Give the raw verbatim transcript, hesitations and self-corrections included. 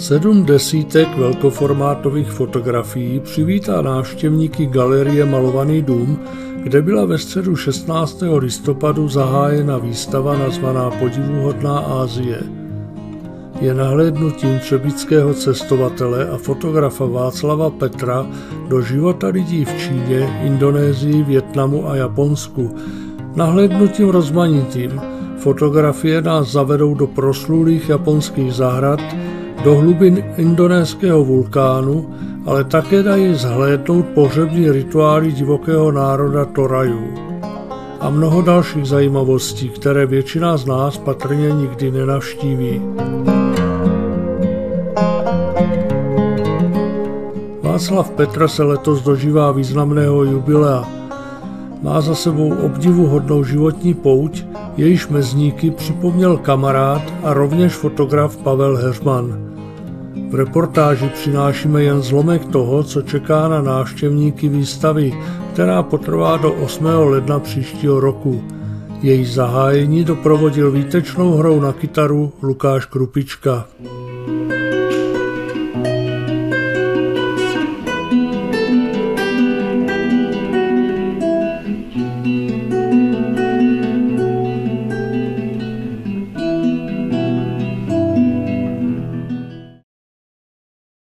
Sedm desítek velkoformátových fotografií přivítá návštěvníky galerie Malovaný dům, kde byla ve středu šestnáctého listopadu zahájena výstava nazvaná Podivuhodná Asie. Je nahlédnutím třebíčského cestovatele a fotografa Václava Petra do života lidí v Číně, Indonésii, Vietnamu a Japonsku. Nahlédnutím rozmanitým fotografie nás zavedou do proslulých japonských zahrad, do hlubin indonéského vulkánu, ale také dají zhlédnout pohřební rituály divokého národa Torajů. A mnoho dalších zajímavostí, které většina z nás patrně nikdy nenavštíví. Václav Petr se letos dožívá významného jubilea. Má za sebou obdivuhodnou životní pouť, jejíž mezníky připomněl kamarád a rovněž fotograf Pavel Heřman. V reportáži přinášíme jen zlomek toho, co čeká na návštěvníky výstavy, která potrvá do osmého ledna příštího roku. Její zahájení doprovodil výtečnou hrou na kytaru Lukáš Krupička.